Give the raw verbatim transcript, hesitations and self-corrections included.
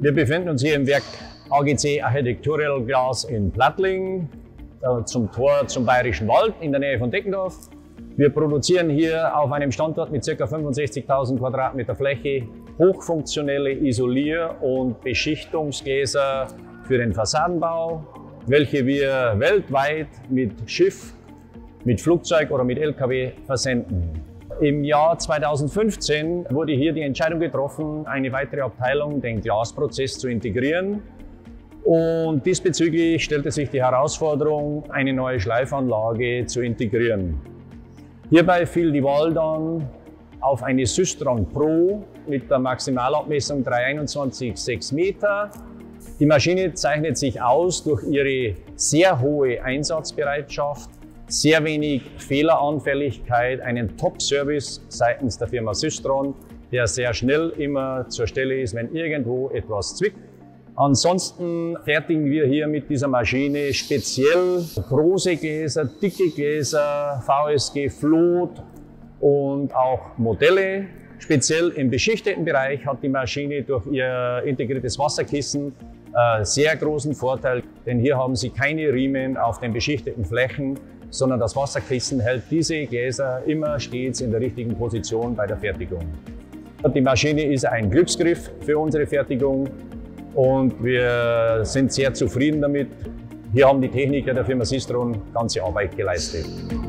Wir befinden uns hier im Werk A G C Architectural Glass in Plattling, zum Tor zum Bayerischen Wald in der Nähe von Deckendorf. Wir produzieren hier auf einem Standort mit ca. fünfundsechzigtausend Quadratmeter Fläche hochfunktionelle Isolier- und Beschichtungsgläser für den Fassadenbau, welche wir weltweit mit Schiff, mit Flugzeug oder mit L K W versenden. Im Jahr zweitausendfünfzehn wurde hier die Entscheidung getroffen, eine weitere Abteilung, den Glasprozess, zu integrieren. Und diesbezüglich stellte sich die Herausforderung, eine neue Schleifanlage zu integrieren. Hierbei fiel die Wahl dann auf eine Systron Pro mit der Maximalabmessung dreihunderteinundzwanzig Komma sechs Meter. Die Maschine zeichnet sich aus durch ihre sehr hohe Einsatzbereitschaft, sehr wenig Fehleranfälligkeit, einen Top-Service seitens der Firma Systron, der sehr schnell immer zur Stelle ist, wenn irgendwo etwas zwickt. Ansonsten fertigen wir hier mit dieser Maschine speziell große Gläser, dicke Gläser, V S G Float und auch Modelle. Speziell im beschichteten Bereich hat die Maschine durch ihr integriertes Wasserkissen äh, sehr großen Vorteil, denn hier haben Sie keine Riemen auf den beschichteten Flächen, sondern das Wasserkissen hält diese Gläser immer stets in der richtigen Position bei der Fertigung. Die Maschine ist ein Glücksgriff für unsere Fertigung und wir sind sehr zufrieden damit. Hier haben die Techniker der Firma Systron ganze Arbeit geleistet.